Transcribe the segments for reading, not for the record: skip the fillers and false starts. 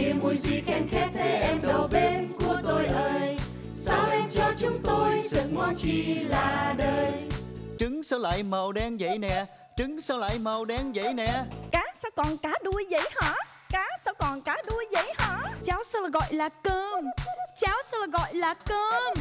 kia mùi gì khen khét thế em đầu bếp của tôi ơi, sao em cho chúng tôi giấc món chi là đời. Trứng sao lại màu đen vậy nè, trứng sao lại màu đen vậy nè. Cá sao còn cá đuôi vậy hả? Cá sao còn cá đuôi vậy hả? Cháo sao là gọi là cơm? Cháo sao là gọi là cơm?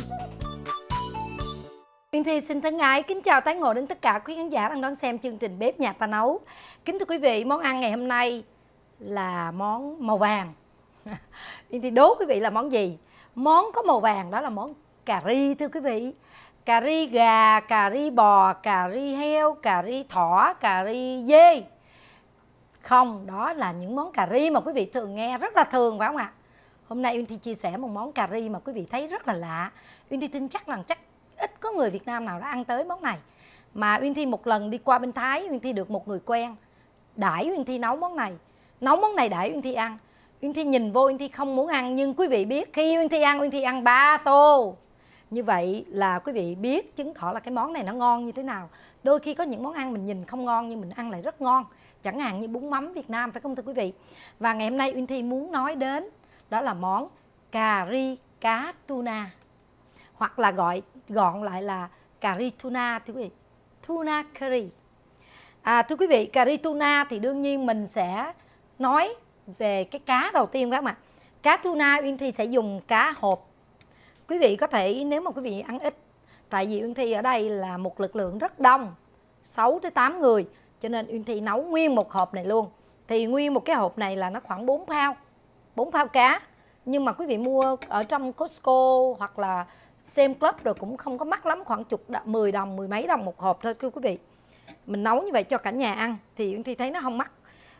Uyên Thi xin thân ái kính chào tái ngộ đến tất cả quý khán giả đang đón xem chương trình Bếp Nhà Ta Nấu. Kính thưa quý vị, món ăn ngày hôm nay là món màu vàng. Uyên Thi đố quý vị là món gì? Món có màu vàng đó là món cà ri thưa quý vị. Cà ri gà, cà ri bò, cà ri heo, cà ri thỏ, cà ri dê. Không, đó là những món cà ri mà quý vị thường nghe rất là thường phải không ạ? Hôm nay Uyên Thi chia sẻ một món cà ri mà quý vị thấy rất là lạ. Uyên Thi tin chắc rằng ít có người Việt Nam nào đã ăn tới món này. Mà Uyên Thi một lần đi qua bên Thái, Uyên Thi được một người quen đãi Uyên Thi nấu món này. Nấu món này đãi Uyên Thi ăn. Uyên Thi nhìn vô Uyên Thi không muốn ăn, nhưng quý vị biết khi Uyên Thi ăn 3 tô. Như vậy là quý vị biết chứng tỏ là cái món này nó ngon như thế nào. Đôi khi có những món ăn mình nhìn không ngon nhưng mình ăn lại rất ngon. Chẳng hạn như bún mắm Việt Nam phải không thưa quý vị? Và ngày hôm nay Uyên Thi muốn nói đến đó là món cà ri cá tuna, hoặc là gọn lại là cà ri tuna thưa quý vị. Tuna curry. Thưa quý vị, cà ri tuna thì đương nhiên mình sẽ nói về cái cá đầu tiên phải không ạ? Cá tuna Uyên Thi sẽ dùng cá hộp. Quý vị có thể nếu mà quý vị ăn ít, tại vì Uyên Thi ở đây là một lực lượng rất đông, 6 tới 8 người, cho nên Uyên Thi nấu nguyên một hộp này luôn. Thì nguyên một cái hộp này là nó khoảng 4 pound cá. Nhưng mà quý vị mua ở trong Costco hoặc là Sam Club rồi cũng không có mắc lắm, khoảng 10 đồng, 10 mấy đồng một hộp thôi quý vị. Mình nấu như vậy cho cả nhà ăn thì Uyên Thi thấy nó không mắc.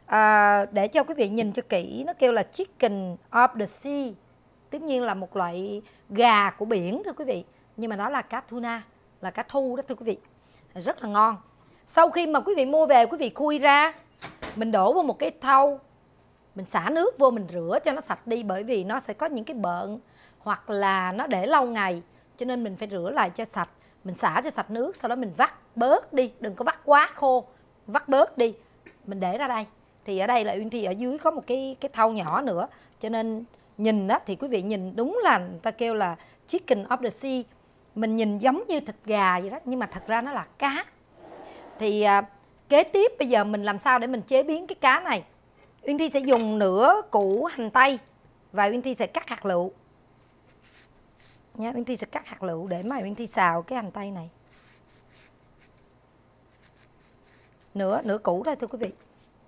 Để cho quý vị nhìn cho kỹ, nó kêu là chicken of the sea. Tất nhiên là một loại gà của biển thưa quý vị. Nhưng mà nó là cá tuna, là cá thu đó thưa quý vị. Rất là ngon. Sau khi mà quý vị mua về, quý vị khui ra, mình đổ vô một cái thau, mình xả nước vô, mình rửa cho nó sạch đi. Bởi vì nó sẽ có những cái bợn hoặc là nó để lâu ngày, cho nên mình phải rửa lại cho sạch. Mình xả cho sạch nước, sau đó mình vắt bớt đi. Đừng có vắt quá khô, vắt bớt đi. Mình để ra đây. Thì ở đây là Uyên Thi ở dưới có một cái thau nhỏ nữa. Cho nên nhìn đó thì quý vị nhìn đúng là người ta kêu là chicken of the sea. Mình nhìn giống như thịt gà vậy đó, nhưng mà thật ra nó là cá. Thì kế tiếp bây giờ mình làm sao để mình chế biến cái cá này. Uyên Thi sẽ dùng nửa củ hành tây và Uyên Thi sẽ cắt hạt lựu nha. Uyên Thi sẽ cắt hạt lựu để mà Uyên Thi xào cái hành tây này. Nửa củ thôi thưa quý vị.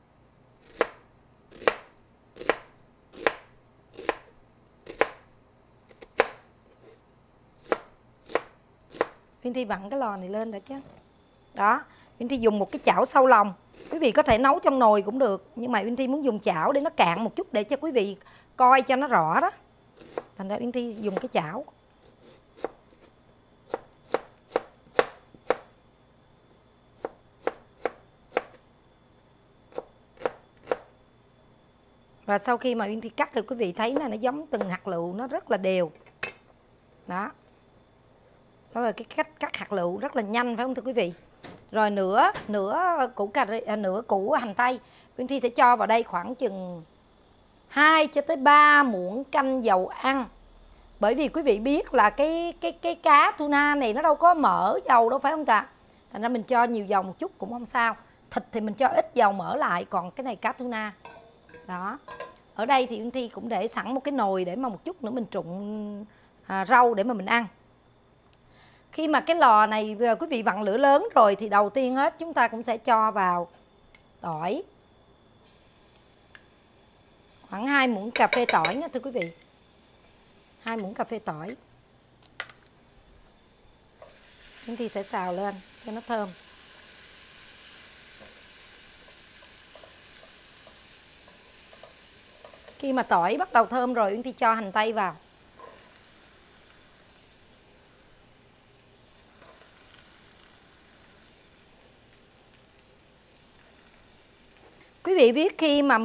Uyên Thi vặn cái lò này lên đã chứ. Đó, Uyên Thi dùng một cái chảo sâu lòng. Quý vị có thể nấu trong nồi cũng được, nhưng mà Uyên Thi muốn dùng chảo để nó cạn một chút để cho quý vị coi cho nó rõ đó. Thành ra Uyên Thi dùng cái chảo. Và sau khi mà Uyên Thi cắt thì quý vị thấy là nó giống từng hạt lựu, nó rất là đều. Đó. Đó là cái cách cắt hạt lựu rất là nhanh phải không thưa quý vị? Rồi nửa củ hành tây Uyên Thi sẽ cho vào đây khoảng chừng 2 cho tới 3 muỗng canh dầu ăn. Bởi vì quý vị biết là cái cá tuna này nó đâu có mỡ dầu đâu phải không ta? Thành ra mình cho nhiều dầu một chút cũng không sao. Thịt thì mình cho ít dầu mỡ lại, còn cái này cá tuna. Đó. Ở đây thì Uyên Thi cũng để sẵn một cái nồi để mà một chút nữa mình trụng rau để mà mình ăn. Khi mà cái lò này quý vị vặn lửa lớn rồi thì đầu tiên hết chúng ta cũng sẽ cho vào tỏi. Khoảng 2 muỗng cà phê tỏi nha thưa quý vị. 2 muỗng cà phê tỏi. Uyên Thi sẽ xào lên cho nó thơm. Khi mà tỏi bắt đầu thơm rồi Uyên Thi cho hành tây vào. Quý vị biết khi mà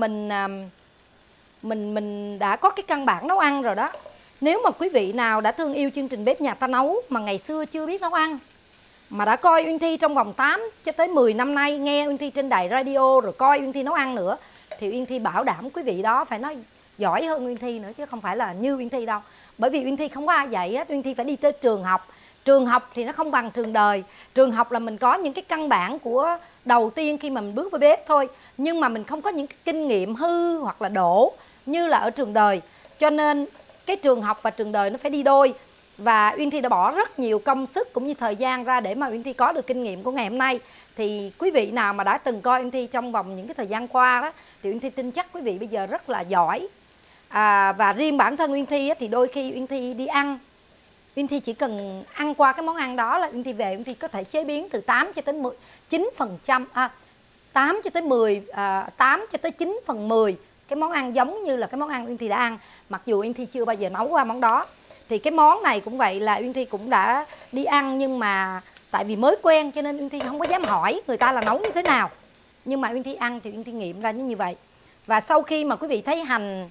mình đã có cái căn bản nấu ăn rồi đó. Nếu mà quý vị nào đã thương yêu chương trình Bếp Nhà Ta Nấu mà ngày xưa chưa biết nấu ăn, mà đã coi Uyên Thi trong vòng 8 cho tới 10 năm nay, nghe Uyên Thi trên đài radio rồi coi Uyên Thi nấu ăn nữa, thì Uyên Thi bảo đảm quý vị đó phải nói giỏi hơn Uyên Thi nữa chứ không phải là như Uyên Thi đâu. Bởi vì Uyên Thi không có ai dạy hết, Uyên Thi phải đi tới trường học. Trường học thì nó không bằng trường đời. Trường học là mình có những cái căn bản của đầu tiên khi mà mình bước vào bếp thôi, nhưng mà mình không có những cái kinh nghiệm hư hoặc là đổ như là ở trường đời. Cho nên cái trường học và trường đời nó phải đi đôi. Và Uyên Thi đã bỏ rất nhiều công sức cũng như thời gian ra để mà Uyên Thi có được kinh nghiệm của ngày hôm nay. Thì quý vị nào mà đã từng coi Uyên Thi trong vòng những cái thời gian qua đó, thì Uyên Thi tin chắc quý vị bây giờ rất là giỏi. Và riêng bản thân Uyên Thi thì đôi khi Uyên Thi đi ăn, Uyên Thi chỉ cần ăn qua cái món ăn đó là Uyên Thi về Uyên Thi có thể chế biến từ 8 cho tới 9%, 8 cho tới 10, 8 cho tới 9 phần 10 cái món ăn giống như là cái món ăn Uyên Thi đã ăn, mặc dù Uyên Thi chưa bao giờ nấu qua món đó. Thì cái món này cũng vậy, là Uyên Thi cũng đã đi ăn, nhưng mà tại vì mới quen cho nên Uyên Thi không có dám hỏi người ta là nấu như thế nào. Nhưng mà Uyên Thi ăn thì Uyên Thi nghiệm ra như vậy. Và sau khi mà quý vị thấy hành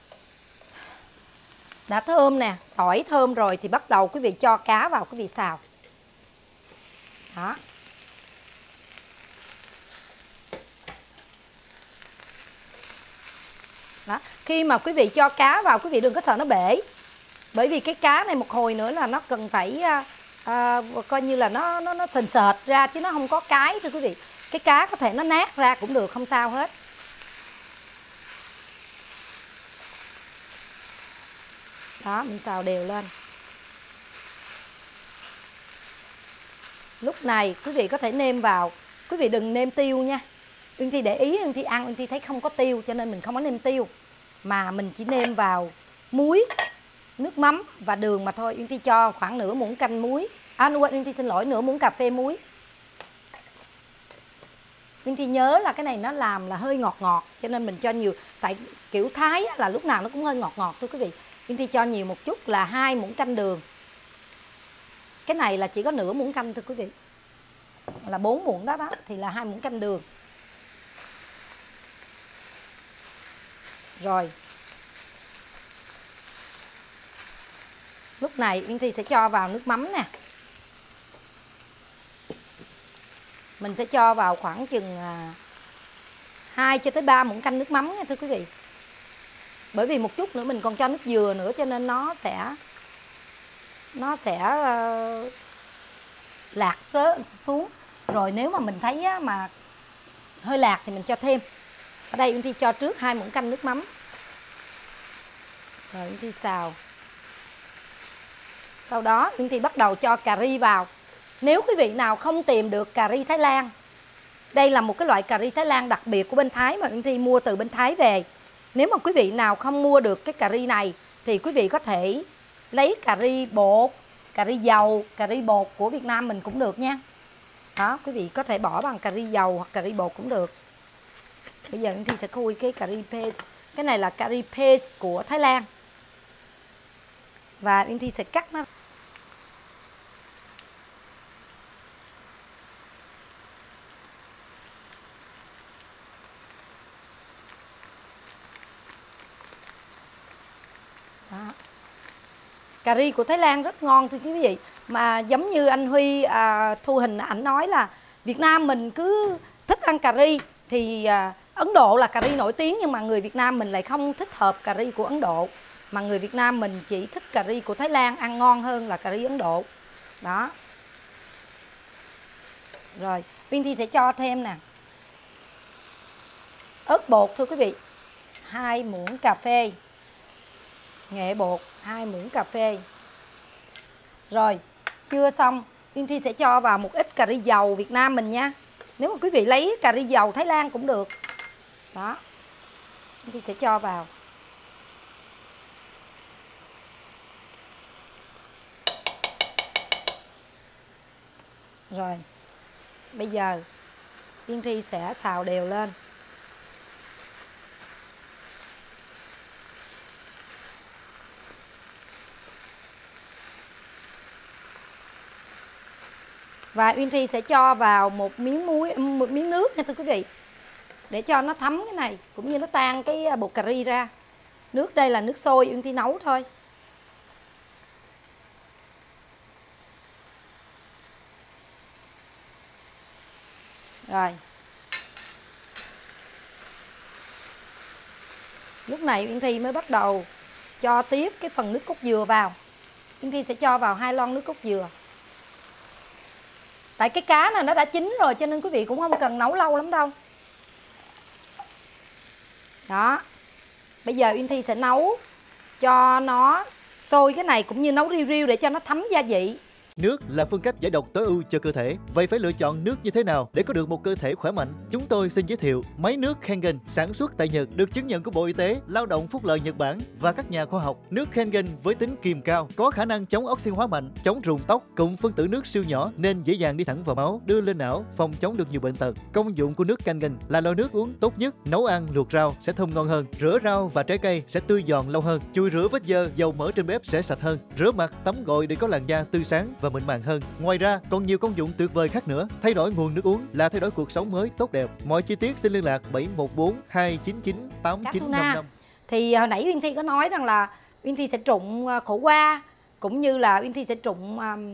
đã thơm nè, tỏi thơm rồi, thì bắt đầu quý vị cho cá vào, quý vị xào. Đó. Đó. Khi mà quý vị cho cá vào, quý vị đừng có sợ nó bể. Bởi vì cái cá này một hồi nữa là nó cần phải coi như là nó sền sệt ra, chứ nó không có cái thưa quý vị. Cái cá có thể nó nát ra cũng được, không sao hết. Đó, mình xào đều lên. Lúc này quý vị có thể nêm vào, quý vị đừng nêm tiêu nha. Uyên Thi để ý, Uyên Thi ăn Uyên Thi thấy không có tiêu cho nên mình không có nêm tiêu, mà mình chỉ nêm vào muối, nước mắm và đường mà thôi. Uyên Thi cho khoảng nửa muỗng canh muối, Uyên Thi xin lỗi, nửa muỗng cà phê muối. Uyên Thi nhớ là cái này nó làm là hơi ngọt ngọt cho nên mình cho nhiều, tại kiểu Thái là lúc nào nó cũng hơi ngọt ngọt thưa quý vị. Uyên Thi cho nhiều một chút là 2 muỗng canh đường. Cái này là chỉ có nửa muỗng canh thưa quý vị, là 4 muỗng đó thì là 2 muỗng canh đường. Rồi lúc này Uyên Thi sẽ cho vào nước mắm nè. Mình sẽ cho vào khoảng chừng 2 cho tới 3 muỗng canh nước mắm nha thưa quý vị. Bởi vì một chút nữa mình còn cho nước dừa nữa cho nên nó sẽ lạc xuống. Rồi nếu mà mình thấy mà hơi lạc thì mình cho thêm. Ở đây Uyên Thi cho trước 2 muỗng canh nước mắm. Rồi Uyên Thi xào. Sau đó Uyên Thi bắt đầu cho cà ri vào. Nếu quý vị nào không tìm được cà ri Thái Lan, đây là một cái loại cà ri Thái Lan đặc biệt của bên Thái mà Uyên Thi mua từ bên Thái về. Nếu mà quý vị nào không mua được cái cà ri này thì quý vị có thể lấy cà ri bột, cà ri dầu, cà ri bột của Việt Nam mình cũng được nha. Đó, quý vị có thể bỏ bằng cà ri dầu hoặc cà ri bột cũng được. Bây giờ Uyên Thi sẽ khui cái cà ri paste. Cái này là cà ri paste của Thái Lan. Và Uyên Thi sẽ cắt nó. Đó. Cà ri của Thái Lan rất ngon thưa quý vị. Mà giống như anh Huy thu hình ảnh nói là Việt Nam mình cứ thích ăn cà ri, thì Ấn Độ là cà ri nổi tiếng, nhưng mà người Việt Nam mình lại không thích hợp cà ri của Ấn Độ, mà người Việt Nam mình chỉ thích cà ri của Thái Lan ăn ngon hơn là cà ri Ấn Độ. Đó. Rồi Uyên Thi sẽ cho thêm nè ớt bột thưa quý vị, 2 muỗng cà phê. Nghệ bột 2 muỗng cà phê. Rồi chưa xong, Uyên Thi sẽ cho vào một ít cà ri dầu Việt Nam mình nha. Nếu mà quý vị lấy cà ri dầu Thái Lan cũng được. Đó, Uyên Thi sẽ cho vào. Rồi bây giờ Uyên Thi sẽ xào đều lên. Và Uyên Thi sẽ cho vào một miếng nước nha thưa quý vị, để cho nó thấm cái này, cũng như nó tan cái bột cà ri ra. Nước đây là nước sôi Uyên Thi nấu thôi. Rồi Lúc này Uyên Thi mới bắt đầu cho tiếp cái phần nước cốt dừa vào. Uyên Thi sẽ cho vào 2 lon nước cốt dừa. Tại cái cá này nó đã chín rồi cho nên quý vị cũng không cần nấu lâu lắm đâu. Đó. Bây giờ Uyên Thi sẽ nấu cho nó sôi cái này cũng như nấu riu riu để cho nó thấm gia vị. Nước là phương cách giải độc tối ưu cho cơ thể. Vậy phải lựa chọn nước như thế nào để có được một cơ thể khỏe mạnh? Chúng tôi xin giới thiệu máy nước Kangen sản xuất tại Nhật, được chứng nhận của Bộ Y tế, Lao động Phúc lợi Nhật Bản và các nhà khoa học. Nước Kangen với tính kiềm cao, có khả năng chống oxy hóa mạnh, chống rụng tóc, cùng phân tử nước siêu nhỏ nên dễ dàng đi thẳng vào máu, đưa lên não, phòng chống được nhiều bệnh tật. Công dụng của nước Kangen là loại nước uống tốt nhất, nấu ăn, luộc rau sẽ thơm ngon hơn, rửa rau và trái cây sẽ tươi giòn lâu hơn, chùi rửa vết dơ, dầu mỡ trên bếp sẽ sạch hơn, rửa mặt, tắm gội để có làn da tươi sáng và mịn màng hơn. Ngoài ra còn nhiều công dụng tuyệt vời khác nữa. Thay đổi nguồn nước uống là thay đổi cuộc sống mới tốt đẹp. Mọi chi tiết xin liên lạc 714 299 8955. Thì hồi nãy Uyên Thi có nói rằng là Uyên Thi sẽ trụng khổ qua, cũng như là Uyên Thi sẽ trụng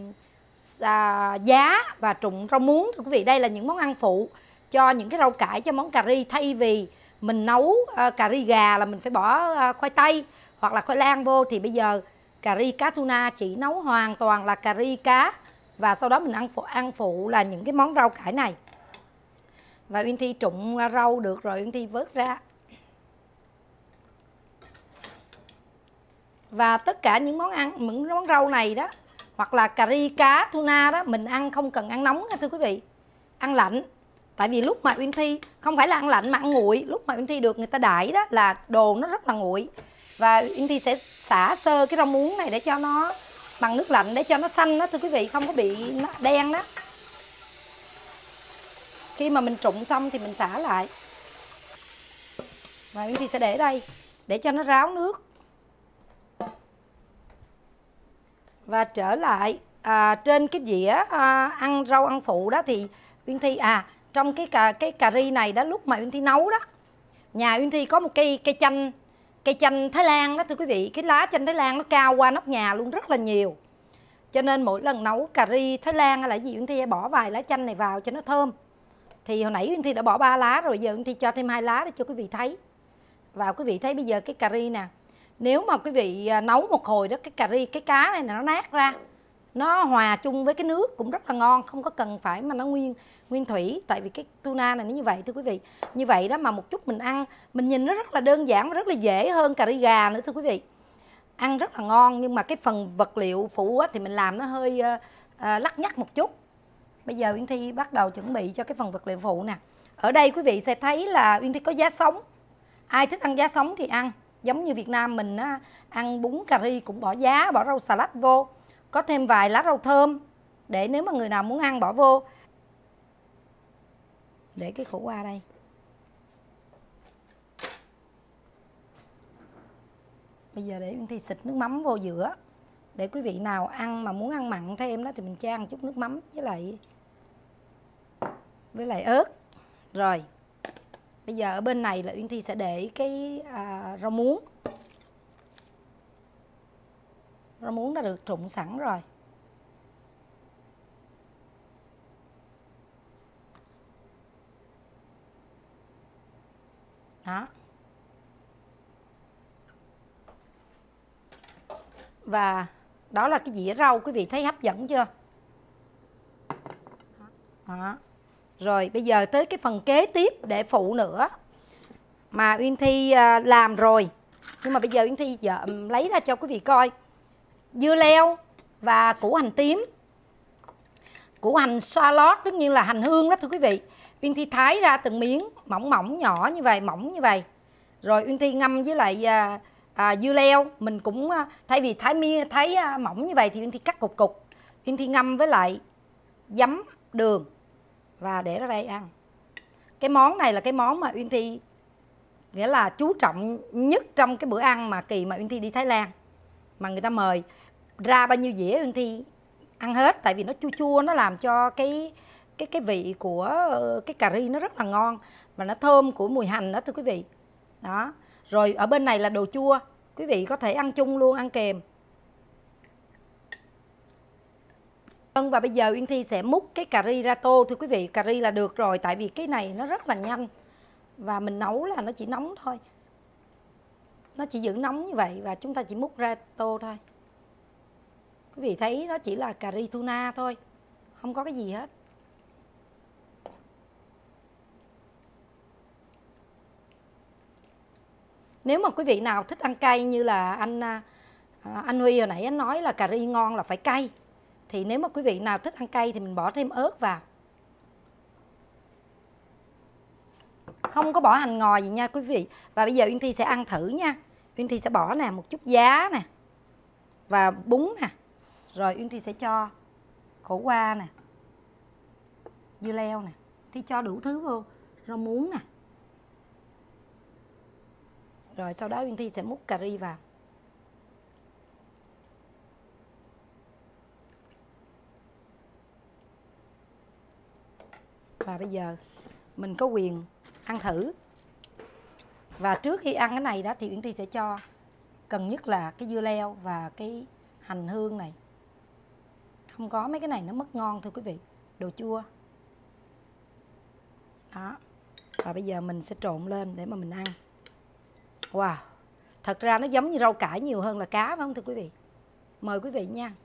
giá và trụng rau muống. Thưa quý vị, đây là những món ăn phụ cho những cái rau cải, cho món cà ri. Thay vì mình nấu cà ri gà là mình phải bỏ khoai tây hoặc là khoai lang vô, thì bây giờ cà ri cá tuna chỉ nấu hoàn toàn là cà ri cá, và sau đó mình ăn phụ là những cái món rau cải này. Và Uyên Thi trụng rau được rồi, Uyên Thi vớt ra. Và tất cả những món rau này đó, hoặc là cà ri cá tuna đó, mình ăn không cần ăn nóng nha thưa quý vị, ăn lạnh. Tại vì lúc mà Uyên Thi không phải là ăn lạnh mà ăn nguội, lúc mà Uyên Thi được người ta đãi đó là đồ nó rất là nguội. Và Uyên Thi sẽ xả sơ cái rau muống này để cho nó bằng nước lạnh để cho nó xanh đó thưa quý vị, không có bị đen đó. Khi mà mình trụng xong thì mình xả lại. Và Uyên Thi sẽ để đây để cho nó ráo nước. Và trở lại trên cái dĩa ăn rau ăn phụ đó thì Uyên Thi trong cái cà ri này đó, lúc mà Uyên Thi nấu đó, nhà Uyên Thi có một cây chanh Thái Lan đó thưa quý vị. Cái lá chanh Thái Lan nó cao qua nóc nhà luôn, rất là nhiều. Cho nên mỗi lần nấu cà ri Thái Lan hay là gì, Uyên Thi bỏ vài lá chanh này vào cho nó thơm. Thì hồi nãy Uyên Thi đã bỏ 3 lá rồi, giờ Uyên Thi cho thêm 2 lá để cho quý vị thấy. Và quý vị thấy bây giờ cái cà ri nè, nếu mà quý vị nấu một hồi đó, cái cà ri, cái cá này nó nát ra, nó hòa chung với cái nước cũng rất là ngon, không có cần phải mà nó nguyên thủy. Tại vì cái tuna này nó như vậy thưa quý vị. Như vậy đó mà một chút mình ăn, mình nhìn nó rất là đơn giản và rất là dễ hơn cà ri gà nữa thưa quý vị. Ăn rất là ngon, nhưng mà cái phần vật liệu phụ thì mình làm nó hơi lắt nhắt một chút. Bây giờ Uyên Thi bắt đầu chuẩn bị cho cái phần vật liệu phụ nè. Ở đây quý vị sẽ thấy là Uyên Thi có giá sống. Ai thích ăn giá sống thì ăn. Giống như Việt Nam mình ăn bún cà ri cũng bỏ giá, bỏ rau xà lách vô. Có thêm vài lá rau thơm để nếu mà người nào muốn ăn bỏ vô. Để cái khổ qua đây. Bây giờ để Uyên Thi xịt nước mắm vô giữa. Để quý vị nào ăn mà muốn ăn mặn thêm đó thì mình chan một chút nước mắm với lại ớt. Rồi. Bây giờ ở bên này là Uyên Thi sẽ để cái rau muống. Rau muống đã được trụng sẵn rồi. Đó. Và đó là cái dĩa rau, quý vị thấy hấp dẫn chưa? Đó. Rồi bây giờ tới cái phần kế tiếp để phụ nữa mà Uyên Thi làm rồi. Nhưng mà bây giờ Uyên Thi lấy ra cho quý vị coi. Dưa leo và củ hành tím. Củ hành shallot tất nhiên là hành hương đó thưa quý vị. Uyên Thi thái ra từng miếng mỏng mỏng nhỏ như vậy, mỏng như vậy. Rồi Uyên Thi ngâm với lại dưa leo. Mình cũng thay vì thái mỏng như vậy thì Uyên Thi cắt cục cục. Uyên Thi ngâm với lại giấm, đường và để ra đây ăn. Cái món này là cái món mà Uyên Thi nghĩa là chú trọng nhất trong cái bữa ăn mà kỳ mà Uyên Thi đi Thái Lan. Mà người ta mời ra bao nhiêu dĩa Uyên Thi ăn hết. Tại vì nó chua chua, nó làm cho cái vị của cái cà ri nó rất là ngon. Và nó thơm của mùi hành đó thưa quý vị. Đó. Rồi ở bên này là đồ chua. Quý vị có thể ăn chung luôn, ăn kèm. Và bây giờ Uyên Thi sẽ múc cái cà ri ra tô thưa quý vị. Cà ri là được rồi, tại vì cái này nó rất là nhanh. Và mình nấu là nó chỉ nóng thôi. Nó chỉ giữ nóng như vậy và chúng ta chỉ múc ra tô thôi. Quý vị thấy nó chỉ là cà ri tuna thôi, không có cái gì hết. Nếu mà quý vị nào thích ăn cay như là anh Huy hồi nãy anh nói là cà ri ngon là phải cay, thì nếu mà quý vị nào thích ăn cay thì mình bỏ thêm ớt vào. Không có bỏ hành ngò gì nha quý vị. Và bây giờ Uyên Thi sẽ ăn thử nha. Uyên Thi sẽ bỏ nè một chút giá nè và bún nè, rồi Uyên Thi sẽ cho khổ qua nè, dưa leo nè, Thi cho đủ thứ vô, rau muống nè. Rồi sau đó Uyên Thi sẽ múc cà ri vào. Và bây giờ mình có quyền ăn thử. Và trước khi ăn cái này đó thì Uyên Thi sẽ cho cần nhất là cái dưa leo và cái hành hương này. Không có mấy cái này nó mất ngon thưa quý vị. Đồ chua. Đó. Và bây giờ mình sẽ trộn lên để mà mình ăn. Wow. Thật ra nó giống như rau cải nhiều hơn là cá phải không thưa quý vị? Mời quý vị nha.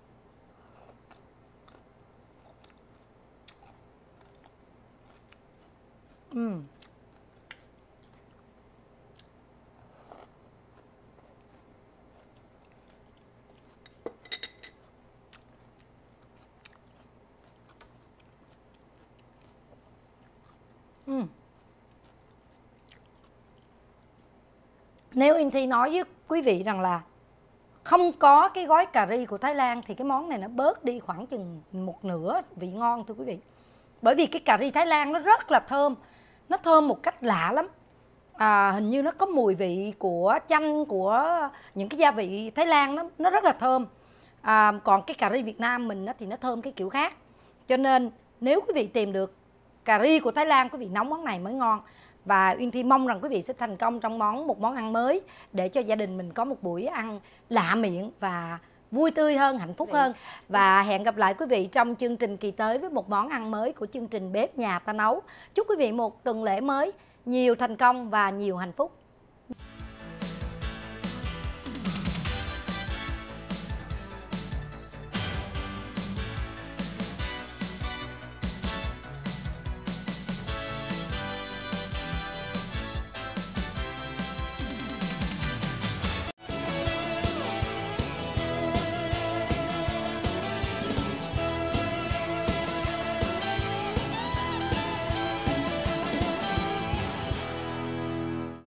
Nếu Uyên Thi nói với quý vị rằng là không có cái gói cà ri của Thái Lan thì cái món này nó bớt đi khoảng chừng một nửa vị ngon thưa quý vị. Bởi vì cái cà ri Thái Lan nó rất là thơm. Nó thơm một cách lạ lắm. Hình như nó có mùi vị của chanh, của những cái gia vị Thái Lan nó rất là thơm. Còn cái cà ri Việt Nam mình thì nó thơm cái kiểu khác. Cho nên nếu quý vị tìm được cà ri của Thái Lan, quý vị nấu món này mới ngon. Và Uyên Thi mong rằng quý vị sẽ thành công trong một món ăn mới, để cho gia đình mình có một buổi ăn lạ miệng và vui tươi hơn, hạnh phúc hơn. Và hẹn gặp lại quý vị trong chương trình kỳ tới với một món ăn mới của chương trình Bếp Nhà Ta Nấu. Chúc quý vị một tuần lễ mới nhiều thành công và nhiều hạnh phúc.